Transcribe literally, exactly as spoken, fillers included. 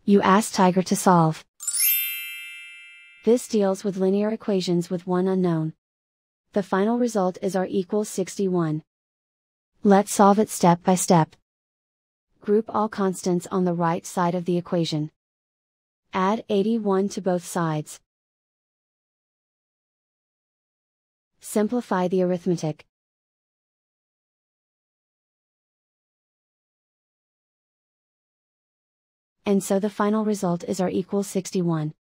You ask Tiger to solve. This deals with linear equations with one unknown. The final result is r equals sixty-one. Let's solve it step by step. Group all constants on the right side of the equation. Add eighty-one to both sides. Simplify the arithmetic. And so the final result is r equals sixty-one.